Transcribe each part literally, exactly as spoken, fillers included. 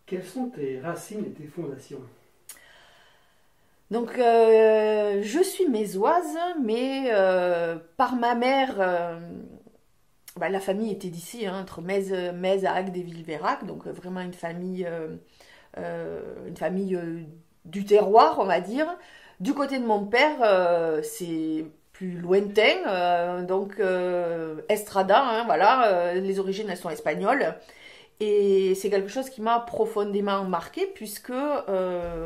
Quelles sont tes racines et tes fondations? Donc, euh, je suis mésoise, mais euh, par ma mère, euh, bah, la famille était d'ici, hein, entre Metz, Metz, Agde et Villeveyrac, donc euh, vraiment une famille, euh, euh, une famille euh, du terroir, on va dire. Du côté de mon père, euh, c'est plus lointain, euh, donc euh, Estrada, hein, voilà, euh, les origines elles sont espagnoles. Et c'est quelque chose qui m'a profondément marqué puisque euh,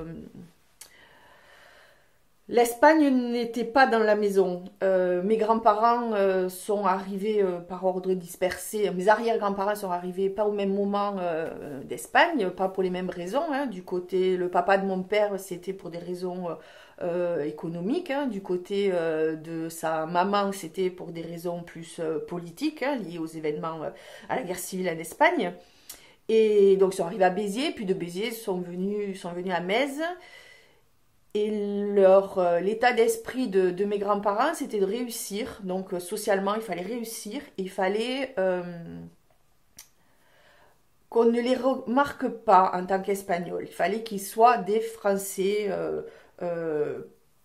l'Espagne n'était pas dans la maison. Euh, mes grands-parents euh, sont arrivés euh, par ordre dispersé. Mes arrière-grands-parents sont arrivés pas au même moment euh, d'Espagne, pas pour les mêmes raisons. Hein. Du côté, le papa de mon père, c'était pour des raisons euh, économiques. Hein. Du côté euh, de sa maman, c'était pour des raisons plus euh, politiques, hein, liées aux événements, euh, à la guerre civile en Espagne. Et donc, ils sont arrivés à Béziers, puis de Béziers, ils sont venus, sont venus à Metz. Et leur, euh, l'état d'esprit de, de mes grands-parents, c'était de réussir. Donc, euh, socialement, il fallait réussir. Il fallait euh, qu'on ne les remarque pas en tant qu'Espagnols. Il fallait qu'ils soient des Français euh, euh,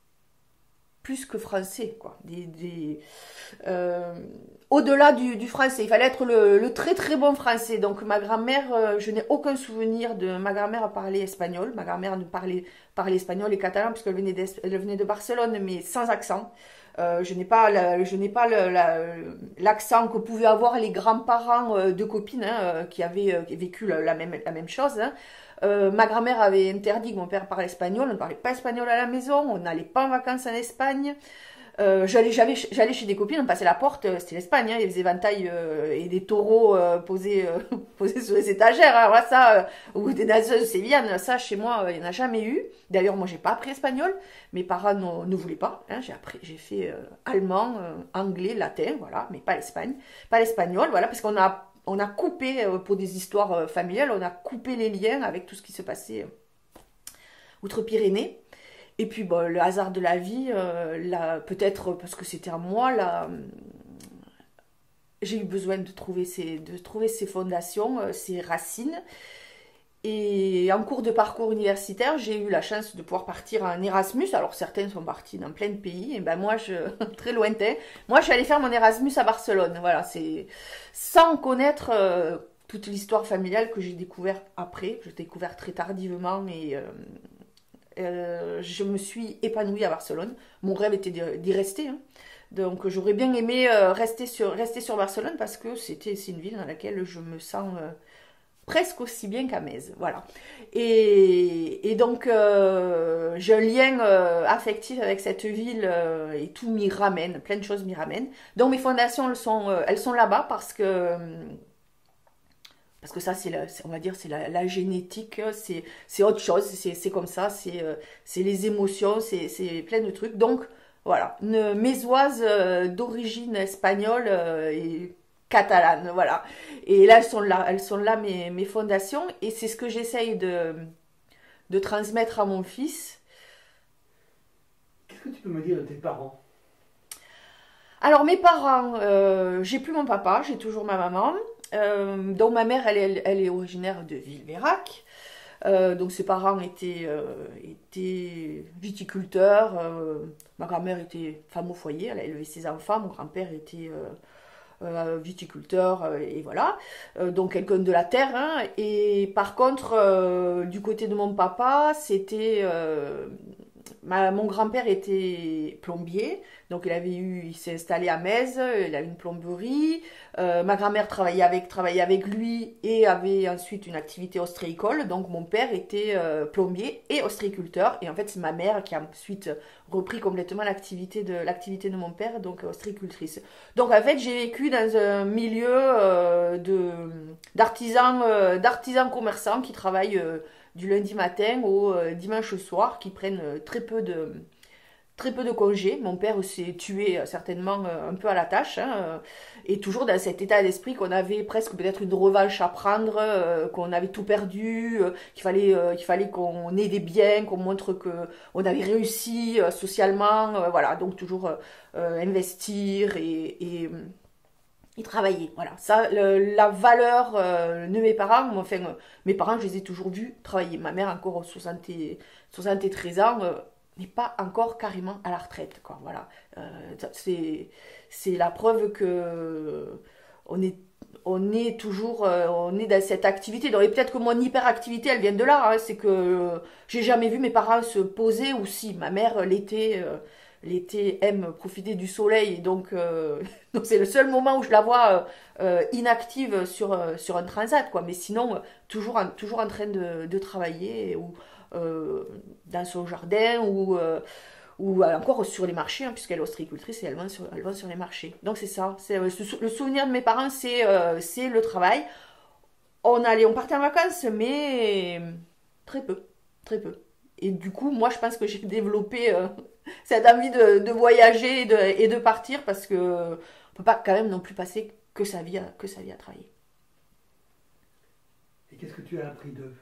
plus que Français, quoi. Des, des, euh, au-delà du, du français. Il fallait être le, le très très bon français. Donc ma grand-mère, euh, je n'ai aucun souvenir de ma grand-mère à parler espagnol. Ma grand-mère ne parlait, parlait espagnol et catalan puisqu'elle venait, elle venait de Barcelone, mais sans accent. Euh, je n'ai pas, la, je n'ai pas le, la, l'accent que pouvaient avoir les grands-parents euh, de copines hein, euh, qui avaient euh, vécu la, la, même, la même chose. Hein. Euh, ma grand-mère avait interdit que mon père parle espagnol. On ne parlait pas espagnol à la maison. On n'allait pas en vacances en Espagne. Euh, j'allais, j'allais, j'allais chez des copines, on passait la porte, euh, c'était l'Espagne, hein, il y avait des éventails euh, et des taureaux euh, posés, euh, posés sur les étagères, hein, voilà, ça, euh, ou des naseuses sévillanes, ça chez moi, euh, il n'y en a jamais eu. D'ailleurs, moi, j'ai pas appris espagnol, mes parents ne, ne voulaient pas, hein, j'ai appris, j'ai fait euh, allemand, euh, anglais, latin, voilà, mais pas l'Espagne, pas l'espagnol, voilà, parce qu'on a, on a coupé, euh, pour des histoires euh, familiales, on a coupé les liens avec tout ce qui se passait euh, outre-Pyrénées. Et puis bon, le hasard de la vie, euh, peut-être parce que c'était à moi, là, j'ai eu besoin de trouver ces, de trouver ces fondations, euh, ces racines. Et en cours de parcours universitaire, j'ai eu la chance de pouvoir partir en Erasmus. Alors certains sont partis dans plein de pays, et ben moi, je, très lointain. Moi, je suis allée faire mon Erasmus à Barcelone. Voilà, c'est sans connaître euh, toute l'histoire familiale que j'ai découvert après. J'ai découvert très tardivement et euh, Euh, je me suis épanouie à Barcelone. Mon rêve était d'y rester. Hein. Donc j'aurais bien aimé euh, rester, sur, rester sur Barcelone parce que c'était, c'est une ville dans laquelle je me sens euh, presque aussi bien qu'à Metz. Voilà. Et, et donc euh, j'ai un lien euh, affectif avec cette ville euh, et tout m'y ramène, plein de choses m'y ramènent. Donc mes fondations elles sont, euh, elles sont là-bas parce que parce que ça, c'est la, on va dire, c'est la, la génétique, c'est, c'est autre chose, c'est, c'est comme ça, c'est, euh, c'est les émotions, c'est, c'est plein de trucs. Donc, voilà, une mésoise euh, d'origine espagnole euh, et catalane, voilà. Et là, elles sont là, elles sont là mes, mes fondations, et c'est ce que j'essaye de, de transmettre à mon fils. Qu'est-ce que tu peux me dire de tes parents? Alors, mes parents, euh, j'ai plus mon papa, j'ai toujours ma maman. Euh, donc ma mère, elle, elle, elle est originaire de Villeveyrac. Euh, donc ses parents étaient, euh, étaient viticulteurs. Euh, ma grand-mère était femme au foyer, elle a élevé ses enfants. Mon grand-père était euh, euh, viticulteur euh, et voilà. Euh, donc quelqu'un de la terre. Hein. Et par contre, euh, du côté de mon papa, c'était euh, Ma, mon grand-père était plombier, donc il avait eu, il s'est installé à Metz, il avait une plomberie. Euh, ma grand-mère travaillait avec, travaillait avec lui et avait ensuite une activité ostréicole. Donc mon père était euh, plombier et ostréiculteur. Et en fait c'est ma mère qui a ensuite repris complètement l'activité de l'activité de mon père, donc ostréicultrice. Donc en fait j'ai vécu dans un milieu euh, de d'artisans, euh, d'artisans commerçants qui travaillent euh, du lundi matin au euh, dimanche soir, qui prennent euh, très peu de très peu de congés. Mon père s'est tué euh, certainement euh, un peu à la tâche, hein, euh, et toujours dans cet état d'esprit qu'on avait presque peut-être une revanche à prendre, euh, qu'on avait tout perdu, euh, qu'il fallait euh, qu'il fallait qu'on ait des biens, qu'on montre que on avait réussi euh, socialement, euh, voilà. Donc toujours euh, euh, investir et, et Ils travaillaient, voilà. Ça, le- la valeur euh, de mes parents, enfin, euh, mes parents, je les ai toujours vus travailler. Ma mère, encore soixante et- soixante-treize ans, euh, n'est pas encore carrément à la retraite, quoi. Voilà. Euh, ça, c'est, c'est la preuve que on est, on est toujours, euh, on est dans cette activité. Donc, et peut-être que mon hyperactivité, elle vient de là. Hein. C'est que euh, j'ai jamais vu mes parents se poser, ou si, ma mère, l'été, euh, l'été aime profiter du soleil, et donc euh, donc c'est le seul moment où je la vois euh, euh, inactive sur, euh, sur un transat, quoi. Mais sinon, euh, toujours, en, toujours en train de, de travailler, ou euh, dans son jardin, ou, euh, ou encore sur les marchés, hein, puisqu'elle est ostréicultrice et elle vend sur, elle vend sur les marchés. Donc c'est ça. C'est, euh, le souvenir de mes parents, c'est euh, c'est le travail. On allait, on partait en vacances, mais très peu. Très peu. Et du coup, moi, je pense que j'ai développé euh, cette envie de, de voyager et de, et de partir parce que on peut pas quand même non plus passer que sa vie à, que sa vie à travailler. Et qu'est-ce que tu as appris d'eux?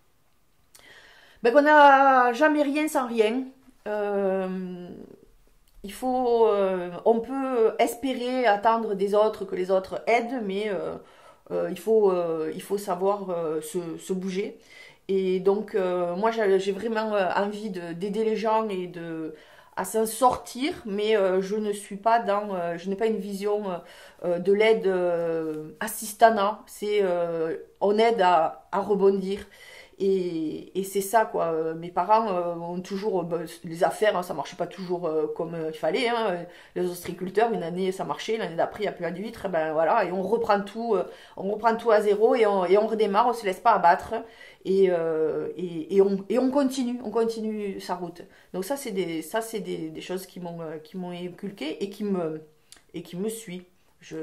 Ben qu'on n'a jamais rien sans rien. Euh, il faut, euh, on peut espérer attendre des autres que les autres aident, mais euh, euh, il faut, euh, il faut savoir euh, se, se bouger. Et donc, euh, moi, j'ai j'ai vraiment euh, envie de- d'aider les gens et de à s'en sortir, mais euh, je ne suis pas dans, euh, je n'ai pas une vision euh, de l'aide euh, assistanat. C'est euh, on aide à, à rebondir. Et, et c'est ça, quoi. Euh, Mes parents euh, ont toujours. Euh, bah, les affaires, hein, ça marchait pas toujours euh, comme euh, il fallait. Hein. Les ostréiculteurs, une année ça marchait, l'année d'après il n'y a plus d'huîtres, ben voilà. Et on reprend tout, euh, on reprend tout à zéro et on, et on redémarre, on se laisse pas abattre. Et, euh, et, et on, et on continue, on continue sa route. Donc ça, c'est des, ça, c'est des, des choses qui m'ont euh, qui m'ont inculqué et qui me, et qui me suit. Je,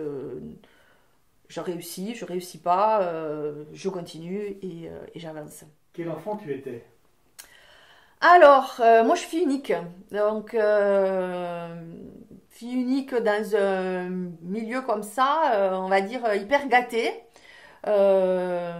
je réussis, je réussis pas, euh, je continue et, euh, et j'avance. Quel enfant tu étais? Alors, euh, moi je suis unique. Donc, euh, fille unique dans un milieu comme ça, euh, on va dire euh, hyper gâté. Euh,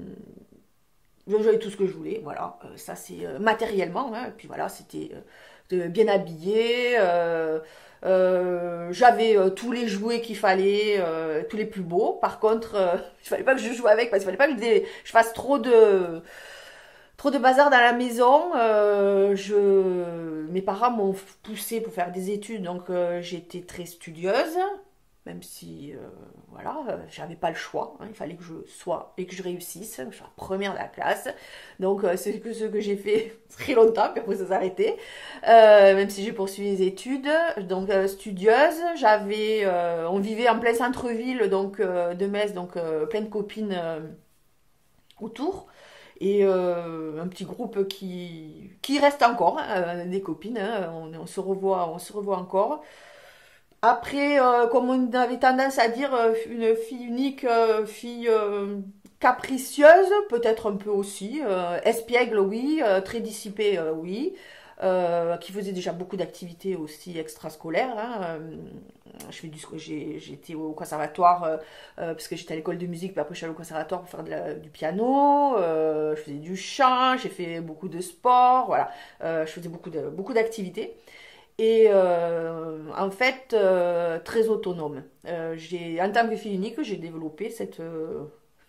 J'avais tout ce que je voulais, voilà. Euh, ça c'est euh, matériellement, hein. Et puis voilà, c'était euh, de- bien habillé. euh, euh, J'avais euh, tous les jouets qu'il fallait, euh, tous les plus beaux. Par contre, euh, il fallait pas que je joue avec parce qu'il fallait pas que je, dé- je fasse trop de trop de bazar dans la maison. Euh, je, mes parents m'ont poussé pour faire des études, donc euh, j'étais très studieuse, même si, euh, voilà, euh, j'avais pas le choix. Hein, il fallait que je sois et que je réussisse, que je sois première de la classe. Donc euh, c'est que ce que j'ai fait très longtemps, puis après ça s'est arrêté. Euh, même si j'ai poursuivi les études, donc euh, studieuse, j'avais, euh, on vivait en plein centre-ville, donc euh, de Metz, donc euh, plein de copines euh, autour et euh, un petit groupe qui, qui reste encore, hein, des copines, hein, on, on se revoit, on se revoit encore. Après, euh, comme on avait tendance à dire, euh, une fille unique, euh, fille euh, capricieuse, peut-être un peu aussi, euh, espiègle, oui, euh, très dissipée, euh, oui, euh, qui faisait déjà beaucoup d'activités aussi extrascolaires. Hein, euh, je fais du, j'ai, j'étais au conservatoire euh, euh, parce que j'étais à l'école de musique, puis après je suis allée au conservatoire pour faire de la- du piano. Euh, je faisais du chant, j'ai fait beaucoup de sport, voilà. Euh, je faisais beaucoup de, beaucoup d'activités. Et euh, en fait, euh, très autonome. Euh, j'ai, en tant que fille unique, j'ai développé cette euh,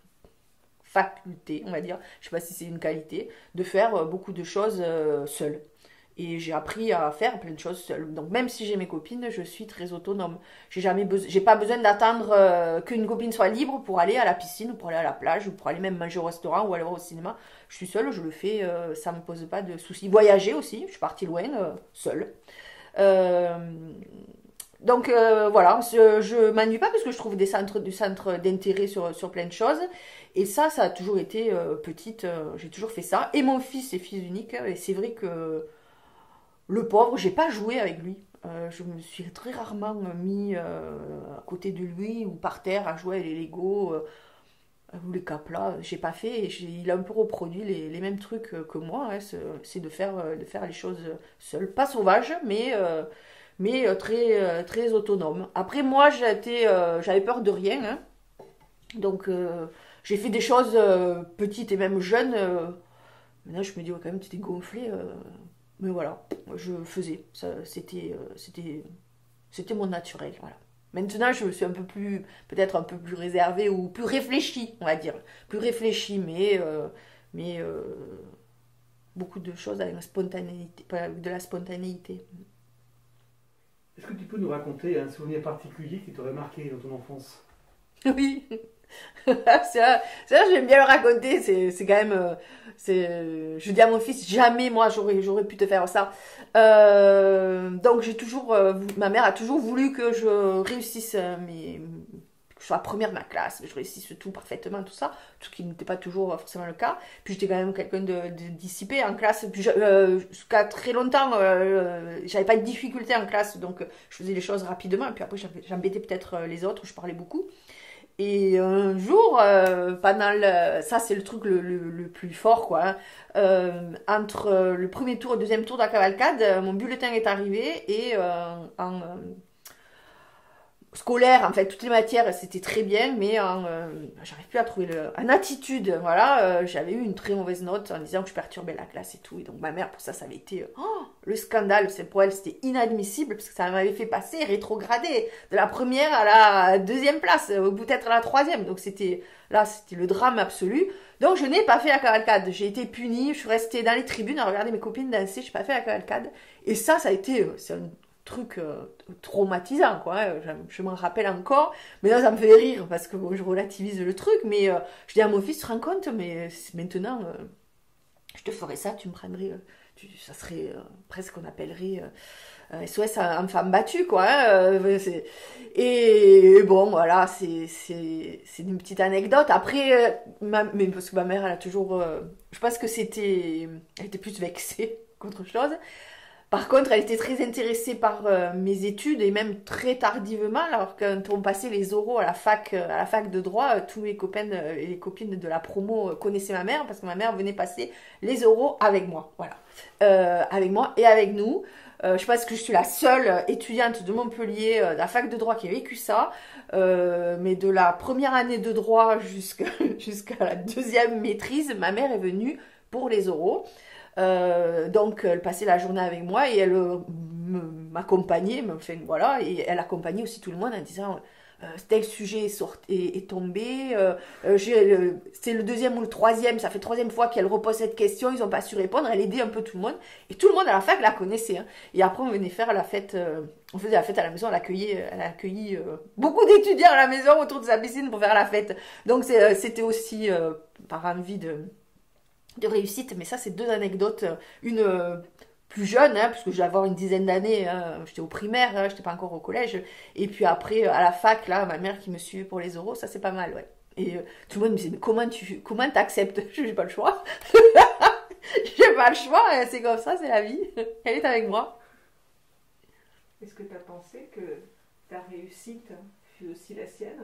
faculté, on va dire, je sais pas si c'est une qualité, de faire euh, beaucoup de choses euh, seule. Et j'ai appris à faire plein de choses seule. Donc même si j'ai mes copines, je suis très autonome. J'ai jamais besoin, j'ai pas besoin d'attendre euh, qu'une copine soit libre pour aller à la piscine, ou pour aller à la plage, ou pour aller même manger au restaurant ou aller au cinéma. Je suis seule, je le fais, euh, ça me pose pas de soucis. Voyager aussi, je suis partie loin, euh, seule. Euh, donc euh, voilà, je, je m'ennuie pas parce que je trouve des centres, du centre d'intérêt sur, sur plein de choses. Et ça, ça a toujours été euh, petite, euh, j'ai toujours fait ça. Et mon fils est fils unique, et c'est vrai que le pauvre, j'ai pas joué avec lui. Euh, je me suis très rarement mis euh, à côté de lui ou par terre à jouer avec les Lego euh, ou les Caplas. J'ai pas fait. Et j'ai- il a un peu reproduit les, les mêmes trucs euh, que moi. Hein. C'est c'est de faire, euh, de faire les choses seul. Pas sauvage, mais, euh, mais euh, très, euh, très autonome. Après, moi, j'étais, euh, j'avais peur de rien. Hein. Donc, euh, j'ai fait des choses euh, petites et même jeunes. euh, Maintenant, je me dis, ouais, quand même, tu t'es gonflé. euh, Mais voilà, je faisais. Ça, C'était, euh, c'était, c'était mon naturel. Voilà. Maintenant, je suis un peu plus, peut-être un peu plus réservée ou plus réfléchie, on va dire. Plus réfléchie, mais, euh, mais euh, beaucoup de choses avec la spontanéité, avec de la spontanéité. Est-ce que tu peux nous raconter un souvenir particulier qui t'aurait marqué dans ton enfance? Oui, ça, ça j'aime bien le raconter. C'est, c'est quand même, euh, c'est, je dis à mon fils, jamais moi j'aurais, j'aurais pu te faire ça. Euh, donc j'ai toujours, euh, vou- ma mère a toujours voulu que je réussisse euh, mes, que je sois première de ma classe, que je réussisse tout parfaitement, tout ça, ce qui n'était pas toujours euh, forcément le cas. Puis j'étais quand même quelqu'un de, de dissipé en classe. Puis je- euh, jusqu'à très longtemps, euh, euh, j'avais pas de difficultés en classe, donc euh, je faisais les choses rapidement. Et puis après j'embê- j'embêtais peut-être euh, les autres, je parlais beaucoup. Et un jour, euh, pendant le, ça c'est le truc le, le- le plus fort quoi, hein. Euh, entre euh, le premier tour et le deuxième tour de la cavalcade, euh, mon bulletin est arrivé et euh, en, euh, scolaire, en fait, toutes les matières, c'était très bien, mais en, euh, j'arrive plus à trouver le... En attitude, voilà, euh, j'avais eu une très mauvaise note en disant que je perturbais la classe et tout. Et donc ma mère, pour ça, ça avait été euh, oh, le scandale. C'est pour elle, c'était inadmissible parce que ça m'avait fait passer, rétrograder de la première à la deuxième place, ou peut-être à la troisième. Donc c'était là, c'était le drame absolu. Donc je n'ai pas fait la cavalcade. J'ai été punie, je suis restée dans les tribunes à regarder mes copines danser, je n'ai pas fait la cavalcade. Et ça, ça a été, euh, c'est un truc euh, traumatisant quoi, hein. je, je m'en rappelle encore, mais là ça me fait rire parce que bon, je relativise le truc, mais euh, je dis à mon fils, tu te rends compte, mais maintenant euh, je te ferais ça, tu me prendrais euh, tu, ça serait euh, presque qu'on appellerait euh, S O S en femme battue quoi, hein, euh, c'est- et bon voilà, c'est c'est c'est une petite anecdote. Après euh, ma, mais parce que ma mère elle a toujours euh, je pense que c'était elle était plus vexée qu'autre chose. Par contre, elle était très intéressée par euh, mes études et même très tardivement, alors quand on passait les oraux à la fac, euh, à la fac de droit, euh, tous mes copains euh, et les copines de la promo euh, connaissaient ma mère parce que ma mère venait passer les oraux avec moi, voilà, Euh, avec moi et avec nous. Euh, je pense que je suis la seule étudiante de Montpellier, euh, de la fac de droit qui a vécu ça, Euh, mais de la première année de droit jusqu'à jusqu'à la deuxième maîtrise, ma mère est venue pour les oraux. Euh, donc elle passait la journée avec moi et elle euh, me- m'accompagnait, me- enfin, voilà, et elle accompagnait aussi tout le monde en disant euh, tel sujet est, sorti- est, est tombé, euh, euh, j'ai le- c'est le deuxième ou le troisième, ça fait troisième fois qu'elle repose cette question, ils n'ont pas su répondre, elle aidait un peu tout le monde et tout le monde à la fac la connaissait, hein. Et après on venait faire la fête, euh, on faisait la fête à la maison, elle accueillait, elle a accueilli euh, beaucoup d'étudiants à la maison autour de sa piscine pour faire la fête. Donc c'est, euh, c'était aussi euh, par envie de de réussite, mais ça c'est deux anecdotes, une euh, plus jeune, hein, puisque je vais avoir une dizaine d'années, hein, j'étais au primaire, hein, j'étais pas encore au collège, et puis après à la fac, là, ma mère qui me suivait pour les oraux, ça c'est pas mal, ouais. Et euh, tout le monde me disait, mais comment tu comment t'acceptes? J'ai pas le choix, j'ai pas le choix, c'est comme ça, c'est la vie, elle est avec moi. Est-ce que tu as pensé que ta réussite fut aussi la sienne?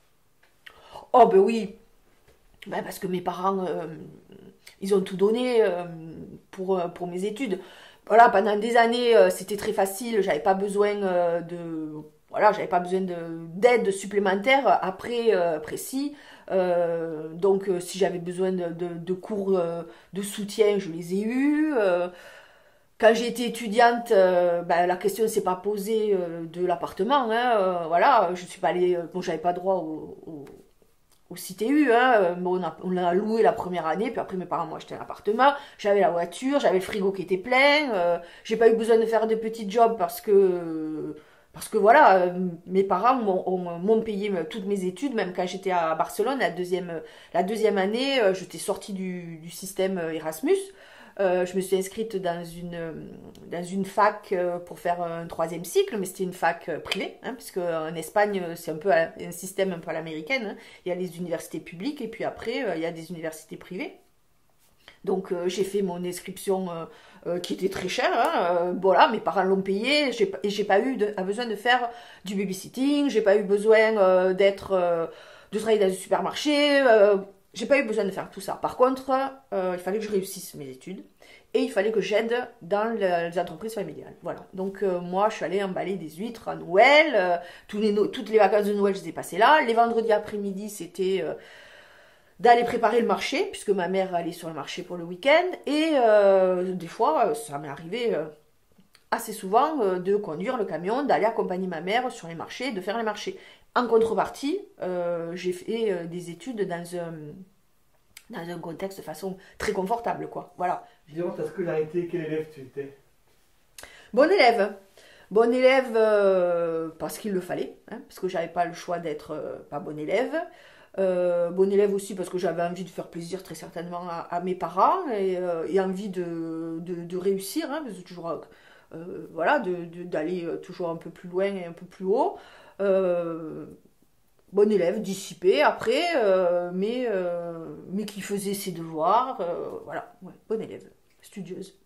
Oh ben oui, ben, parce que mes parents, euh, ils ont tout donné euh, pour, euh, pour mes études. Voilà, pendant des années, euh, c'était très facile, j'avais pas besoin euh, de... Voilà, j'avais pas besoin de, d'aide supplémentaire après euh, précis. Euh, donc, euh, si j'avais besoin de, de, de cours euh, de soutien, je les ai eus. Euh, quand j'ai été étudiante, euh, ben, la question ne s'est pas posée euh, de l'appartement, hein, euh, voilà, je suis pas allée... Bon, j'avais pas droit au, au au C T U, hein. Bon, on, a, on a loué la première année, puis après mes parents m'ont acheté un appartement, j'avais la voiture, j'avais le frigo qui était plein, euh, j'ai pas eu besoin de faire de petits jobs parce que, parce que voilà, euh, mes parents m'ont, m'ont payé toutes mes études, même quand j'étais à Barcelone, la deuxième, la deuxième année, euh, j'étais sortie du, du système Erasmus. Euh, je me suis inscrite dans une, dans une fac euh, pour faire un troisième cycle, mais c'était une fac euh, privée, hein, parce qu'en Espagne, c'est un peu un système un peu à l'américaine, hein. Il y a les universités publiques et puis après, euh, il y a des universités privées. Donc euh, j'ai fait mon inscription euh, euh, qui était très chère, hein, euh, voilà, mes parents l'ont payé, j'ai, et j'ai pas eu de, besoin de faire du babysitting, j'ai pas eu besoin euh, d'être, euh, de travailler dans un supermarché, euh, j'ai pas eu besoin de faire tout ça. Par contre, euh, il fallait que je réussisse mes études et il fallait que j'aide dans le- les entreprises familiales. Voilà. Donc euh, moi, je suis allée emballer des huîtres à Noël. Euh, tous les no- toutes les vacances de Noël, je les ai passées là. Les vendredis après-midi, c'était euh, d'aller préparer le marché, puisque ma mère allait sur le marché pour le week-end. Et euh, des fois, ça m'est arrivé... euh, assez souvent euh, de conduire le camion, d'aller accompagner ma mère sur les marchés, de faire les marchés. En contrepartie, euh, j'ai fait euh, des études dans un, dans un contexte de façon très confortable, quoi. Voilà. Durant ta scolarité, quel élève tu étais? Bon élève. Bon élève euh, parce qu'il le fallait, hein, parce que j'avais pas le choix d'être euh, pas bon élève. Euh, bon élève aussi parce que j'avais envie de faire plaisir très certainement à, à mes parents et, euh, et envie de, de, de réussir, hein, parce que toujours, euh, voilà, de- de- d'aller euh, toujours un peu plus loin et un peu plus haut. Euh, bon élève, dissipé après, euh, mais, euh, mais qui faisait ses devoirs, euh, voilà, ouais, bon élève, studieuse.